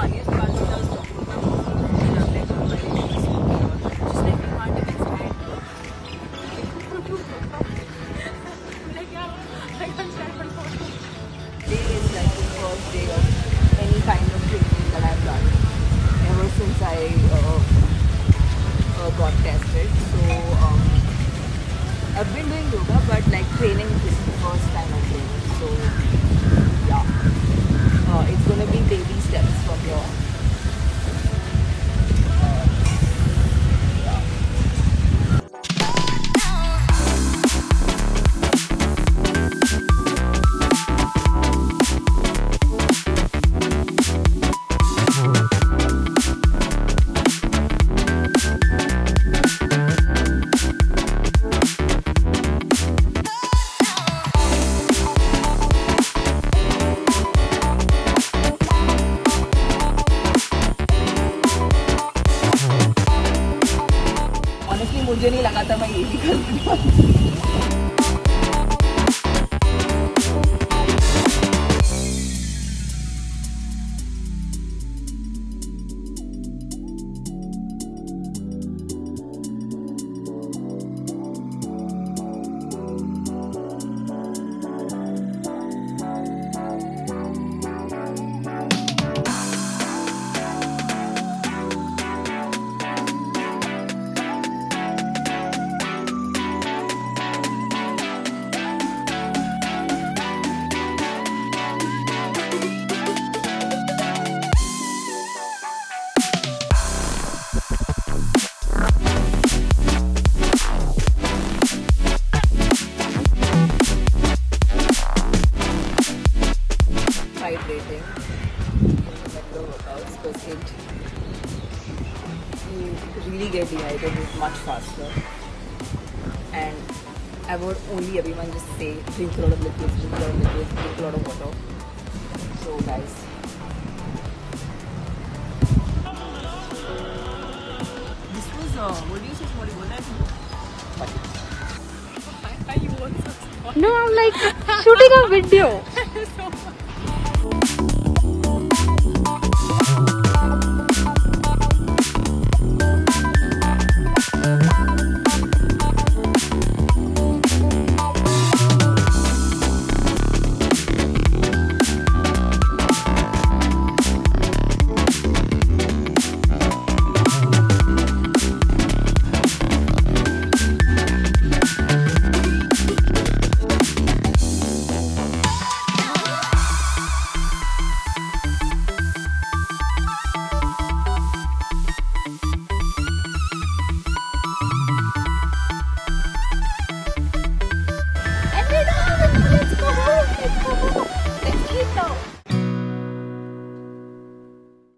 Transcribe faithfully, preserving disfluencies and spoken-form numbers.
funniest part was I was talking about and I'm like, oh, very nice. She's like, we can't even stand. I'm like, yeah, I can't stand for photo. Today is like the first day of any kind of training that I've done ever since I uh, uh, got tested. So um, I've been doing yoga, but like training is the first time I'm doing it. So yeah, uh, it's gonna be baby steps from here. मुझे नहीं लगा था मैं ये भी कर लूँगा। Rating in the metro workouts because it you really get dehydrated much faster, and I would only everyone just say drink a lot of liquids, drink a lot of liquids, drink a lot of water. So guys, this was uh, what do you say? What do you want? No, I'm like shooting a video.